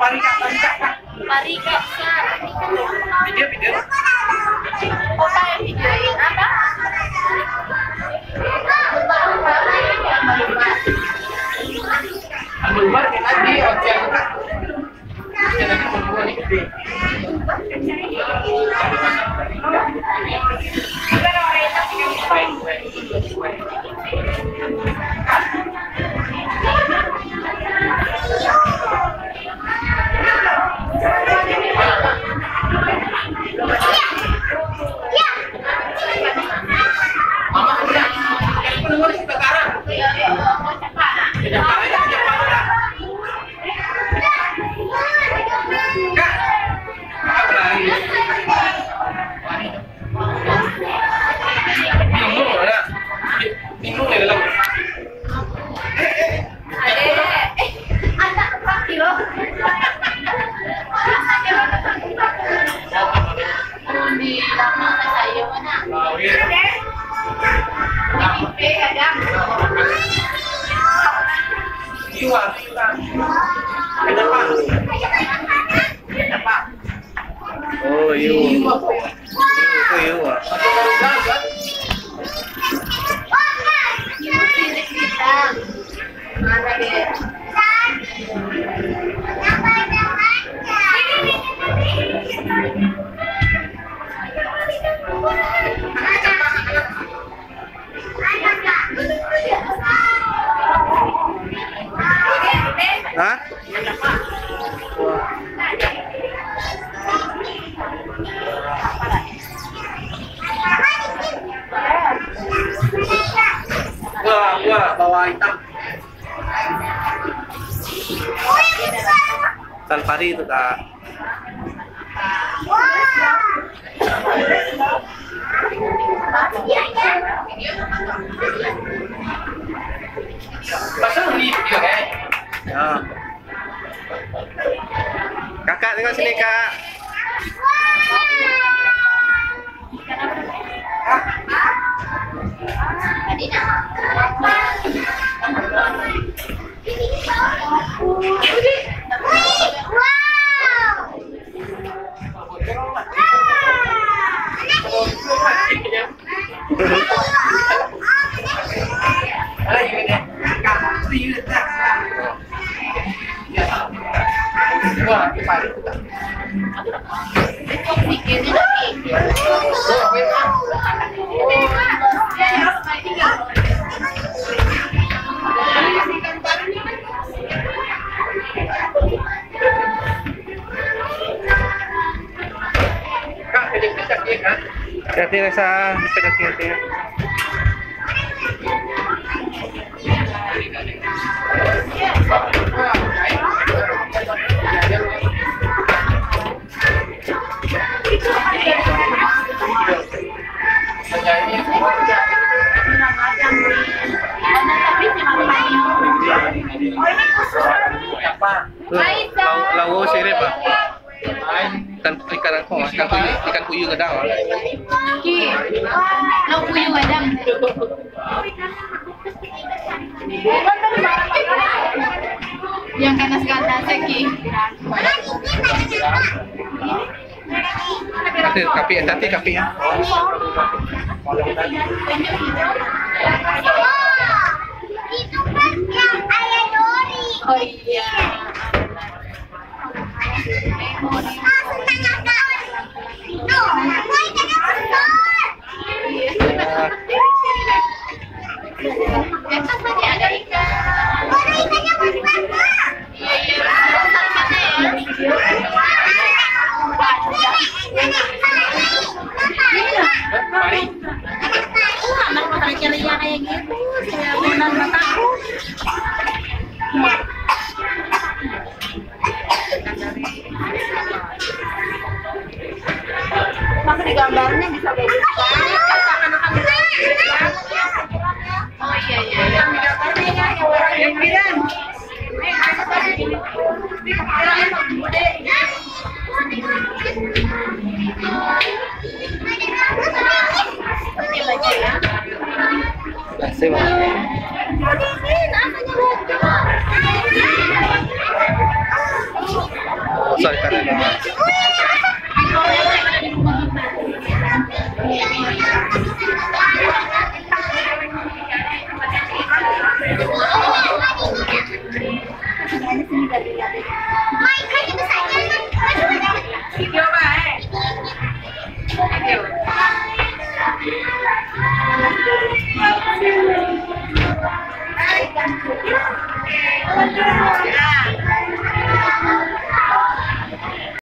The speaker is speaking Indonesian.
Parika, Parika. Parika. Video. Oh, kayak videoin apa? Luar lagi ocean. Ocean lagi berbuah nih gede. Oh, you. Hah? Gua bawa hitam. Salpari itu kak. Pasang di video kan? Ya. Kakak tengok sini kak. Hati rasa hati. Lawo sirip ah. Ikan puyuh gedang. Ki, lau puyuh gadang. Yang ganas-ganas Ki. Kapi ya. Itu kan yang ayah Dori. Oh iya. Kayak gitu, saya benar takut. Sorry, karena